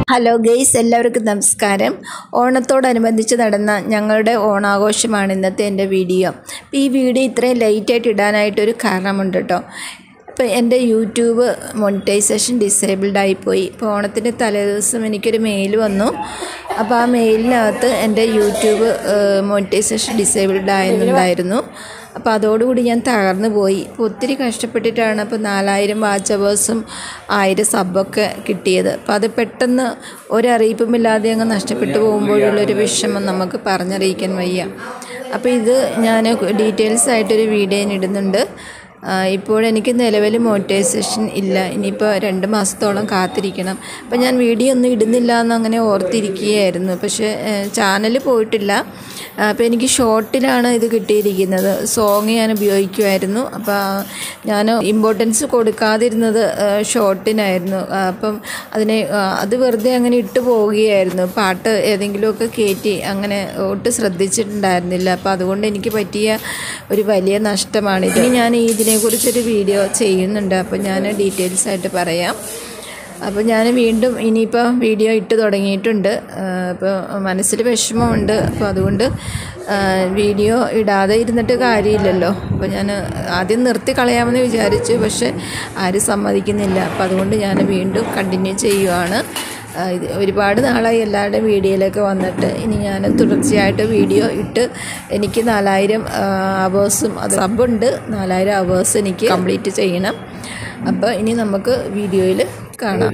Hello guys, എല്ലാവർക്കും നമസ്കാരം. ഓണത്തോടനുബന്ധിച്ച് നടന്ന ഞങ്ങളുടെ ഓണാഘോഷമാണ് ഇന്നത്തെ എൻ്റെ വീഡിയോ. ഈ വീഡിയോ ഇത്രയും ലേറ്റായിട്ട് ഇടാനായിട്ടൊരു കാരണമുണ്ട് കേട്ടോ. ഇപ്പോൾ എൻ്റെ യൂട്യൂബ് മോണിറ്റൈസേഷൻ ഡിസേബിൾഡ് ആയിപ്പോയി. ഇപ്പോൾ ഓണത്തിൻ്റെ തലേദിവസം എനിക്കൊരു മെയിൽ വന്നു. അപ്പോൾ ആ മെയിലിനകത്ത് എൻ്റെ യൂട്യൂബ് മോണിറ്റൈസേഷൻ ഡിസേബിൾഡ് ആയെന്നുണ്ടായിരുന്നു. അപ്പോൾ അതോടുകൂടി ഞാൻ തകർന്നു പോയി. ഇപ്പോൾ ഒത്തിരി കഷ്ടപ്പെട്ടിട്ടാണ് അപ്പോൾ 4000 വാച്ച് അവേഴ്സും 1000 സബ്ബൊക്കെ കിട്ടിയത്. അപ്പോൾ അത് പെട്ടെന്ന് ഒരറിയിപ്പുമില്ലാതെ അങ്ങ് നഷ്ടപ്പെട്ടു പോകുമ്പോഴുള്ളൊരു വിഷമം നമുക്ക് പറഞ്ഞറിയിക്കാൻ വയ്യ. അപ്പോൾ ഇത് ഞാൻ ഡീറ്റെയിൽസ് ആയിട്ടൊരു വീഡിയോ ഇടുന്നുണ്ട്. ഇപ്പോഴെനിക്ക് നിലവിൽ മോണിറ്റൈസേഷൻ ഇല്ല. ഇനിയിപ്പോൾ 2 മാസത്തോളം കാത്തിരിക്കണം. അപ്പോൾ ഞാൻ വീഡിയോ ഒന്നും ഇടുന്നില്ല എന്നങ്ങനെ ഓർത്തിരിക്കുകയായിരുന്നു. പക്ഷേ ചാനൽ പോയിട്ടില്ല. അപ്പോൾ എനിക്ക് ഷോർട്ടിലാണ് ഇത് കിട്ടിയിരിക്കുന്നത്. സോങ് ഞാൻ ഉപയോഗിക്കുമായിരുന്നു. അപ്പോൾ ഞാൻ ഇമ്പോർട്ടൻസ് കൊടുക്കാതിരുന്നത് ഷോർട്ടിനായിരുന്നു. അപ്പം അത് വെറുതെ അങ്ങനെ ഇട്ട് പോവുകയായിരുന്നു. പാട്ട് ഏതെങ്കിലുമൊക്കെ കയറ്റി അങ്ങനെ ഒട്ടും ശ്രദ്ധിച്ചിട്ടുണ്ടായിരുന്നില്ല. അപ്പോൾ അതുകൊണ്ട് എനിക്ക് പറ്റിയ ഒരു വലിയ നഷ്ടമാണിത്. ഇനി ഞാൻ ഇതിനെക്കുറിച്ചൊരു വീഡിയോ ചെയ്യുന്നുണ്ട്. അപ്പോൾ ഞാൻ ഡീറ്റെയിൽസ് ആയിട്ട് പറയാം. അപ്പോൾ ഞാൻ വീണ്ടും ഇനിയിപ്പോൾ വീഡിയോ ഇട്ട് തുടങ്ങിയിട്ടുണ്ട്. അപ്പോൾ മനസ്സിൽ വിഷമമുണ്ട്. അപ്പോൾ അതുകൊണ്ട് വീഡിയോ ഇടാതെ ഇരുന്നിട്ട് കാര്യമില്ലല്ലോ. അപ്പോൾ ഞാൻ ആദ്യം നിർത്തി കളയാമെന്ന് വിചാരിച്ചു, പക്ഷേ ആരും സമ്മതിക്കുന്നില്ല. അപ്പോൾ അതുകൊണ്ട് ഞാൻ വീണ്ടും കണ്ടിന്യൂ ചെയ്യുവാണ്. ഒരുപാട് നാളായി എല്ലാവരുടെയും വീഡിയോയിലൊക്കെ വന്നിട്ട്. ഇനി ഞാൻ തുടർച്ചയായിട്ട് വീഡിയോ ഇട്ട് എനിക്ക് 4000 അവേഴ്സും അത് സബ്ബുണ്ട്. 4000 അവേഴ്സ് എനിക്ക് കംപ്ലീറ്റ് ചെയ്യണം. അപ്പോൾ ഇനി നമുക്ക് വീഡിയോയിൽ കാണാം.